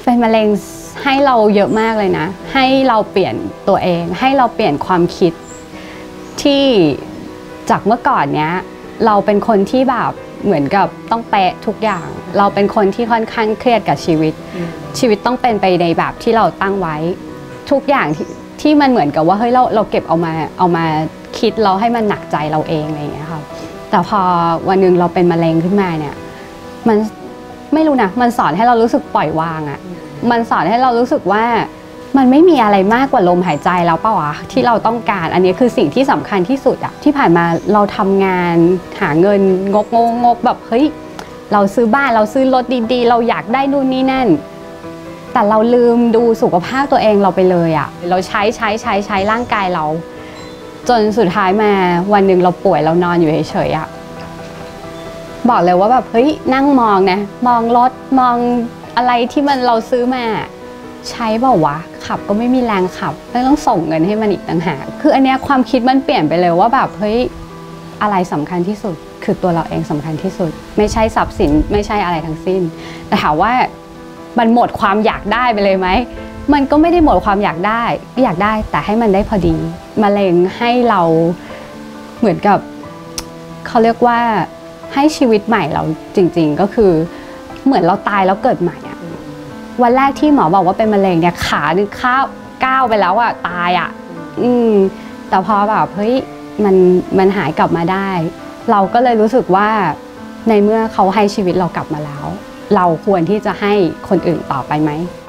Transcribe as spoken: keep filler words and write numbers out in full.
เป็นมะเร็งให้เราเยอะมากเลยนะให้เราเปลี่ยนตัวเองให้เราเปลี่ยนความคิดที่จากเมื่อก่อนเนี้ยเราเป็นคนที่แบบเหมือนกับต้องเป๊ะทุกอย่างเราเป็นคนที่ค่อนข้างเครียดกับชีวิตชีวิตต้องเป็นไปในแบบที่เราตั้งไว้ทุกอย่างที่ที่มันเหมือนกับว่าเฮ้ยเราเราเก็บเอามาเอามาคิดเราให้มันหนักใจเราเองอะไรอย่างเงี้ยค่ะแต่พอวันหนึ่งเราเป็นมะเร็งขึ้นมาเนี่ยมันไม่รู้นะมันสอนให้เรารู้สึกปล่อยวางอะมันสอนให้เรารู้สึกว่ามันไม่มีอะไรมากกว่าลมหายใจแล้วเปล่าวะที่เราต้องการอันนี้คือสิ่งที่สำคัญที่สุดอะที่ผ่านมาเราทำงานหาเงินงกงงกแบบเฮ้ยเราซื้อบ้านเราซื้อรถดีๆเราอยากได้นู่นนี่นั่นแต่เราลืมดูสุขภาพตัวเองเราไปเลยอะเราใช้ใช้ใช้ใช้ร่างกายเราจนสุดท้ายมาวันหนึ่งเราป่วยเรานอนอยู่เฉยๆอะบอกเลยว่าแบบเฮ้ยนั่งมองนะมองรถมองอะไรที่มันเราซื้อมาใช้เปล่าวะขับก็ไม่มีแรงขับไม่ต้องส่งเงินให้มันอีกต่างหากคืออันเนี้ยความคิดมันเปลี่ยนไปเลยว่าแบบเฮ้ยอะไรสำคัญที่สุดคือตัวเราเองสำคัญที่สุดไม่ใช่ทรัพย์สินไม่ใช่อะไรทั้งสิ้นแต่ถามว่ามันหมดความอยากได้ไปเลยไหมมันก็ไม่ได้หมดความอยากได้อยากได้แต่ให้มันได้พอดีมะเร็งให้เราเหมือนกับเขาเรียกว่าให้ชีวิตใหม่เราจริงๆก็คือเหมือนเราตายแล้วเกิดใหม่อะวันแรกที่หมอบอกว่าเป็นมะเร็งเนี่ยขาหนึ่งข้าวก้าวไปแล้วอะตายอะอืมแต่พอแบบเฮ้ยมันมันหายกลับมาได้เราก็เลยรู้สึกว่าในเมื่อเขาให้ชีวิตเรากลับมาแล้วเราควรที่จะให้คนอื่นต่อไปไหม